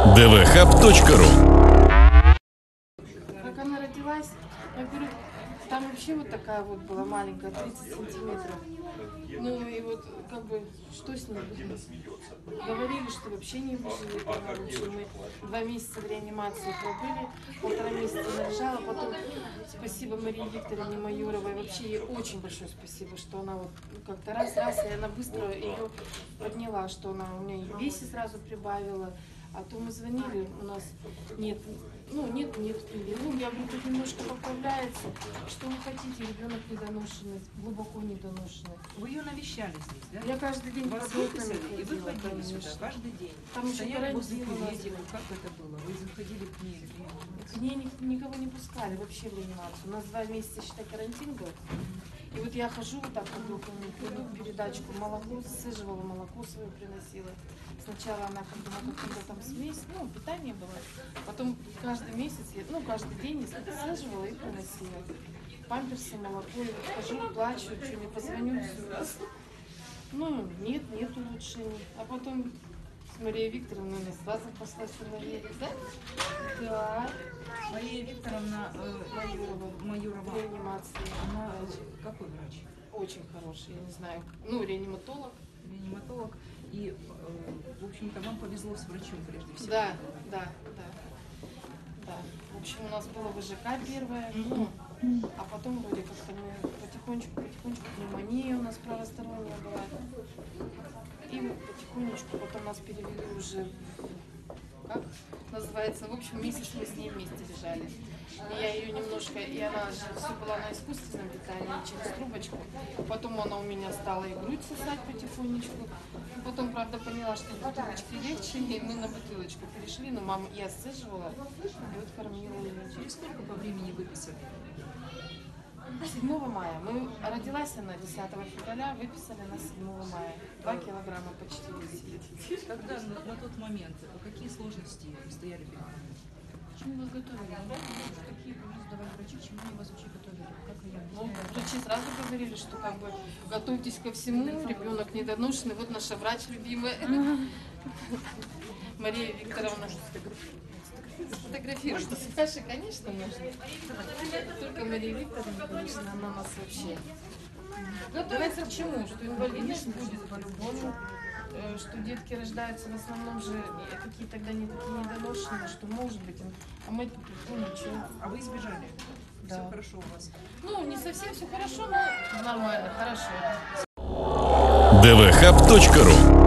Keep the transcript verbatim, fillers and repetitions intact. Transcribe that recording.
дэ вэ хаб точка ру. Как она родилась, во-первых, там вообще вот такая вот была маленькая, тридцать сантиметров. Ну и вот как бы, что с ней будет? Говорили, что вообще не выживет. Она, в общем, мы два месяца в реанимации пробыли, полтора месяца она лежала. Потом спасибо Марии Викторовне Майоровой, вообще ей очень большое спасибо, что она вот как-то раз-раз, и она быстро ее подняла, что она у меня и в весе сразу прибавила. А то мы звонили, у нас нет, ну нет, нет привет. Ну, я говорю, тут немножко поправляется. Что вы хотите, ребенок недоношенный, глубоко недоношенный. Вы ее навещали здесь, да? Я каждый день Вас под окнами выписали, и вы ходила, ходили конечно. сюда каждый день. Там еще Стояли возле карантин у нас медиков. был. Как это было? Вы заходили к ней? К ней ник- никого не пускали вообще в реанимацию. У нас два месяца, считай, карантин был. И вот я хожу вот так под окнами, приду передачку, молоко, сцеживала, молоко свое приносила. Сначала она как бы на какую-то там смесь, ну, питание было. Потом каждый месяц, я, ну, каждый день я сцеживала и приносила. Памперсы, молоко, и вот хожу, плачу, что не позвоню всю раз. Ну, нет, нет улучшений. А потом с Марией Викторовной у нас сразу пошла человек, да? Да. Мария Викторовна э, Майорова. Майорова, В реанимации. она Врач. какой врач? Очень хороший, я не знаю, ну, реаниматолог. Реаниматолог. И, э, в общем-то, вам повезло с врачом прежде всего. Да, да, да. Да. В общем, у нас было вэ жэ ка первое, ну, а потом вроде как-то мы потихонечку, потихонечку, пневмония у нас правосторонняя была. И вот потихонечку потом нас перевели уже, как называется, в общем, месяц мы с ней вместе лежали. И я ее немножко, и она же все была на искусственном питании, через трубочку. Потом она у меня стала и грудь сосать потихонечку. Потом, правда, поняла, что бутылочки легче, и мы на бутылочку перешли. Но мама, я сцеживала, и вот кормила ее. Через сколько по времени выписали? седьмого мая. Мы, родилась она десятого февраля, выписали на седьмого мая. Два килограмма почти весит. Когда на, на тот момент, какие сложности стояли перед вами? К чему вас готовили? Какие были сдавали врачи, к чему они вас вообще готовили? Как ее Ну, врачи сразу говорили, что как бы готовьтесь ко всему, ребенок недоношенный. Вот наша врач любимая, Мария Викторовна. Сфотографировать с Сашей, конечно, можно. Только Мария Викторовна, конечно, она нас вообще готовится к чему? Что инвалидность будет по-любому, э, что детки рождаются в основном же э, какие тогда не такие недоношенные, что может быть, а мы ну, ничего. А вы избежали? Да. Все хорошо у вас? Ну, не совсем все хорошо, но нормально, хорошо. дэ вэ хаб точка ру.